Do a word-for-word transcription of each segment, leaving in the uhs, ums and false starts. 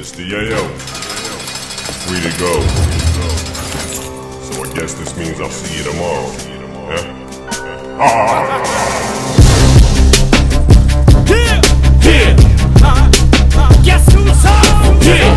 Mister Yayo, free to go. So I guess this means I'll see you tomorrow. Yeah? Ah! Yeah! Yeah! Uh, uh, guess who's home? Yeah!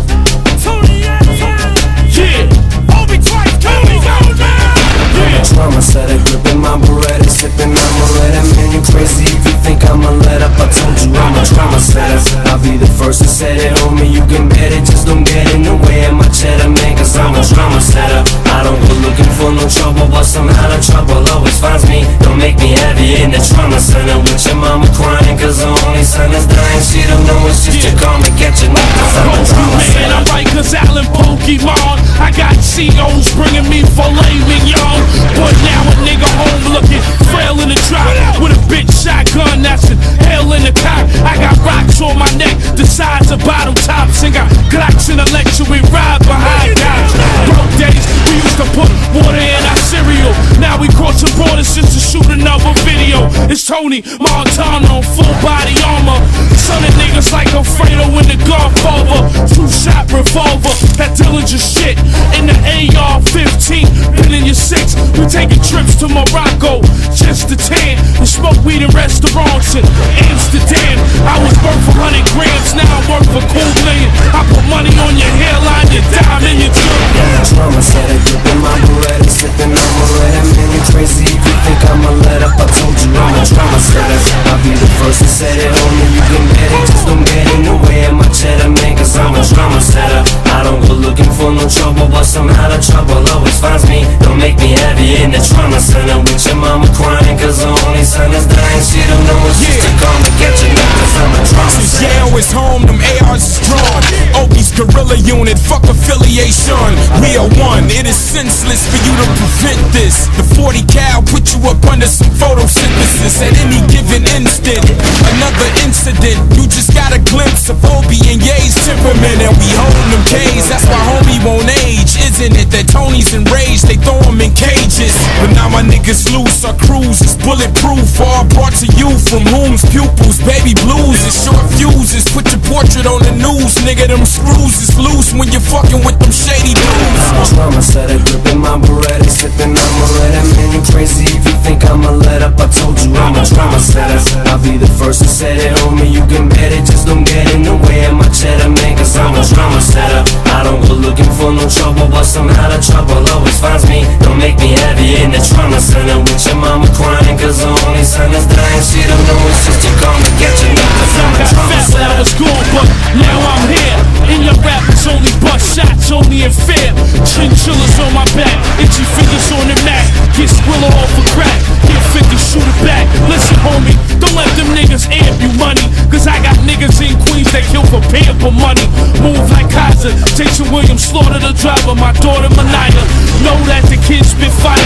Tony Yayo! Yeah! Obi twice, Tony go now! Yeah! Trauma set it, gripping my Beretta, sipping on Moretta. Man, you crazy if you think I'ma let up. I told you I'm a trauma setter. I'll be the first to set it, homie, you can bet it. Just don't get in the way of my cheddar, man, cause I'm a trauma setter. I don't go looking for no trouble, but somehow the trouble always finds me. Don't make me heavy in the trauma center with your mama crying, cause her only son is dying. She don't know it's just yeah. to come and get you, cause I'm a trauma setter. Man, I write cause Alan Pokemon. I got C Os bringing me filet mignon. But now a nigga home looking frail in the drop with a bitch shotgun that's an hell in the cop. I got rocks on my neck the size of bottom tops, and got Glocks in the lecture we ride behind guys. Broke days, we used to put water in our cereal. Now we crossing borders just to shoot another video. It's Tony Montana on full body armor. Son of niggas like Alfredo in the Godfather. Two shot revolver, that Dillinger shit in the A R fifteen. Been in your six, we taking trips to Morocco just to tan and smoke weed in restaurants in Amsterdam. I was worth a hundred grams, now I'm worth a cool million. I put money on your hairline, your dime, and your jewelry. Trauma set it, gripping my Beretta, sipping on Moretta. Man, you crazy if you think I'ma let up. I told you I'm a trauma setter. I'll be the first to set it, homie, you can bet it. Just don't get in the way of my cheddar, man, cause I'm a trauma setter. I don't go looking for no trouble, but somehow the trouble always finds me. Don't make me heavy in the trauma center with your mama crying, cause her only son is dying. She don't know it's just to come and get you, cause I'm a trauma setter. Yale is home, them A Rs is drawn. Obi's guerrilla unit, fuck affiliation. We are one, it is senseless for you to prevent this. The forty cal put you up under some photosynthesis at any given instant. Another incident, you just got a glimpse of Obi and Ye's temperament, and we holding them K's. That's why homie won't age, isn't it? That Tony's enraged, they throw him in cages. But now my niggas loose, our cruise is bulletproof. All brought to you from whom's pupils. Baby blues and short fuses. Put your portrait on the news, nigga. Them screws is loose when you're fucking with them shady dudes. Trauma setter, gripping my Beretta, sipping on Moretta. Man, you crazy if you think I'ma let up. I told you I'm a trauma setter. I'll be the first to set it, homie, you can bet it. Just don't get in the way of my cheddar, man, cause I'm a trauma setter. I don't go looking for no trouble, but somehow the trouble always finds me. Don't make me heavy in the trauma center with your mama crying, cause her only son is dying. She don't know it's just to come and get you, cause I'm a trauma setter. I was gone, but now I'm here. In your rap, it's only bust shots, only in fear. Chinchillas on my back, itchy fingers on the mat. Get Skrilla off a crack, get fifty, shoot it back. Listen, homie, don't let them niggas amp you money, cause I got niggas in Queens that kill for pamper money. Move like Kaiser, Jason Williams, slaughter the driver, my daughter Manila. Know that the kids spit fire.